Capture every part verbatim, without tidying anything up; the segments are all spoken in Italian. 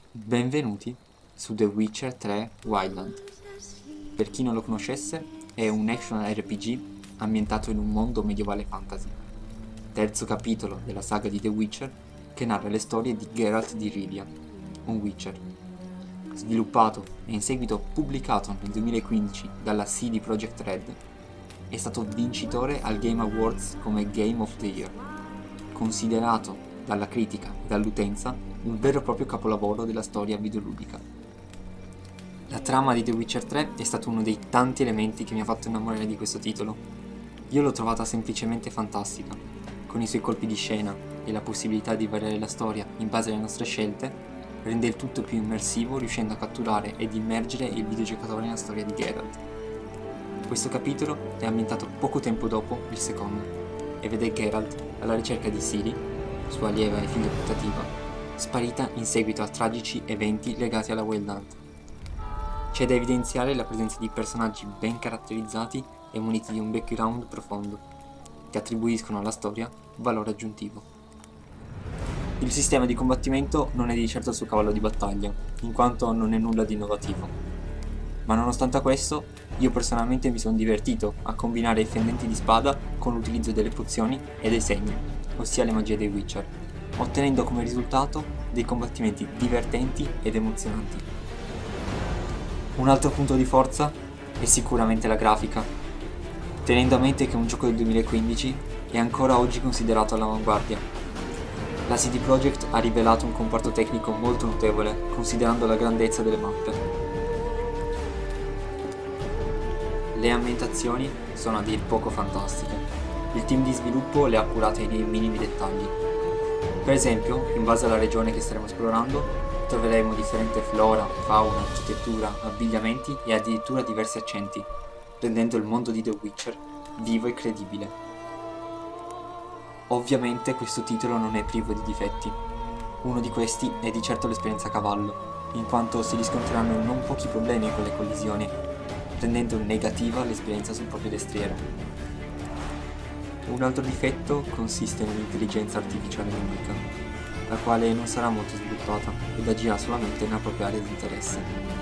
Benvenuti su The Witcher tre Wildland. Per chi non lo conoscesse, è un action R P G ambientato in un mondo medievale fantasy. Terzo capitolo della saga di The Witcher che narra le storie di Geralt di Rivia, un Witcher. Sviluppato e in seguito pubblicato nel duemilaquindici dalla C D Projekt Red, è stato vincitore al Game Awards come Game of the Year, considerato dalla critica e dall'utenza un vero e proprio capolavoro della storia videoludica. La trama di The Witcher tre è stato uno dei tanti elementi che mi ha fatto innamorare di questo titolo. Io l'ho trovata semplicemente fantastica, con i suoi colpi di scena e la possibilità di variare la storia in base alle nostre scelte, rende il tutto più immersivo riuscendo a catturare ed immergere il videogiocatore nella storia di Geralt. Questo capitolo è ambientato poco tempo dopo il secondo e vede Geralt alla ricerca di Ciri, sua allieva e figlia putativa, sparita in seguito a tragici eventi legati alla Wild Hunt. C'è da evidenziare la presenza di personaggi ben caratterizzati e muniti di un background profondo, che attribuiscono alla storia valore aggiuntivo. Il sistema di combattimento non è di certo il suo cavallo di battaglia, in quanto non è nulla di innovativo. Ma nonostante questo, io personalmente mi sono divertito a combinare i fendenti di spada con l'utilizzo delle pozioni e dei segni, ossia le magie dei Witcher, ottenendo come risultato dei combattimenti divertenti ed emozionanti. Un altro punto di forza è sicuramente la grafica, tenendo a mente che un gioco del duemilaquindici è ancora oggi considerato all'avanguardia. La C D Projekt ha rivelato un comparto tecnico molto notevole, considerando la grandezza delle mappe. Le ambientazioni sono a dir poco fantastiche. Il team di sviluppo le ha curate nei minimi dettagli. Per esempio, in base alla regione che staremo esplorando, troveremo differente flora, fauna, architettura, abbigliamenti e addirittura diversi accenti, rendendo il mondo di The Witcher vivo e credibile. Ovviamente questo titolo non è privo di difetti. Uno di questi è di certo l'esperienza a cavallo, in quanto si riscontreranno non pochi problemi con le collisioni, rendendo negativa l'esperienza sul proprio destriero. Un altro difetto consiste nell'intelligenza artificiale nemica, la quale non sarà molto sviluppata ed agirà solamente nella propria area di interesse.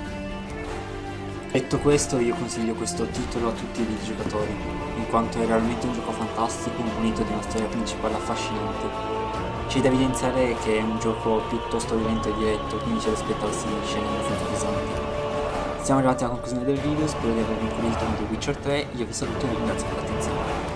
Detto questo, io consiglio questo titolo a tutti i videogiocatori, in quanto è realmente un gioco fantastico munito di una storia principale affascinante. C'è da evidenziare che è un gioco piuttosto violento e diretto, quindi c'è da aspettarsi scene abbastanza pesanti. Siamo arrivati alla conclusione del video, spero di avervi incuriosito con The Witcher tre, io vi saluto e vi ringrazio per l'attenzione.